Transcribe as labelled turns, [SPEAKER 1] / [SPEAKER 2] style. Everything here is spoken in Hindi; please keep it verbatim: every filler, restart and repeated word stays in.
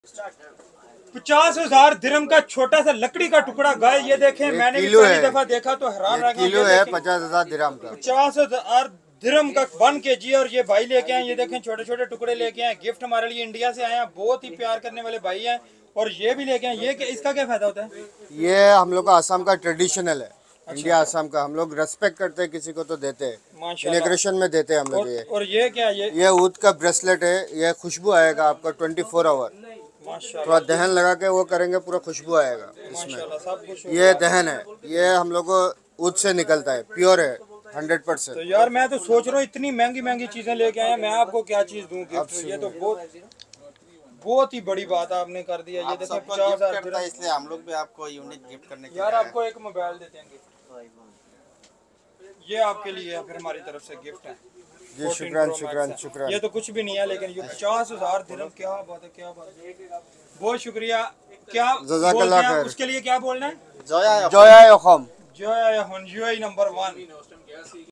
[SPEAKER 1] पचास हजार दिरहम का छोटा सा लकड़ी का टुकड़ा गाय, ये देखें मैंने भी पहली दफा देखा तो हैरान रह गया।
[SPEAKER 2] किलो है पचास हजार दिरहम का,
[SPEAKER 1] पचास हजार दिरहम का वन के जी। और ये भाई लेके आए, ये देखें छोटे छोटे टुकड़े लेके आए, गिफ्ट हमारे लिए इंडिया से आए हैं, बहुत ही प्यार करने वाले भाई हैं। और ये भी लेके आए, ये इसका क्या फायदा होता है?
[SPEAKER 2] ये हम लोग का आसाम का ट्रेडिशनल है। अच्छा। इंडिया आसाम का हम लोग रेस्पेक्ट करते हैं, किसी को तो देते हैं, सेलिब्रेशन में देते हैं हम लोग। ये
[SPEAKER 1] और ये क्या ये
[SPEAKER 2] ये ऊद का ब्रेसलेट है, ये खुशबू आएगा आपका ट्वेंटी फोर आवर। थोड़ा दहन लगा के वो करेंगे, पूरा खुशबू आएगा इसमें। ये दहन है, ये हम लोग को ऊद से निकलता है, प्योर है हंड्रेड परसेंट।
[SPEAKER 1] तो यार मैं तो सोच रहा हूँ इतनी महंगी महंगी चीजें लेके आए, मैं आपको क्या चीज दूं गिफ्ट? ये तो बहुत बहुत ही बड़ी बात आपने कर दिया। ये देखो पचास हजार,
[SPEAKER 3] इसलिए हम लोग भी आपको यूनिक गिफ्ट करने के
[SPEAKER 1] यार आपको एक मोबाइल देते हैं गिफ्ट, ये आपके लिए है, फिर हमारी तरफ से गिफ्ट है
[SPEAKER 2] जी। शुक्रान शुक्रान शुक्रान।
[SPEAKER 1] ये तो कुछ भी नहीं है, लेकिन ये पचास हजार दिरहम, क्या बात है, क्या बात है, बहुत शुक्रिया। क्या
[SPEAKER 2] जज़ाकल्लाह खैर।
[SPEAKER 1] उसके लिए क्या बोलना है?
[SPEAKER 3] Zoya
[SPEAKER 2] Zoya
[SPEAKER 1] Zoya number one.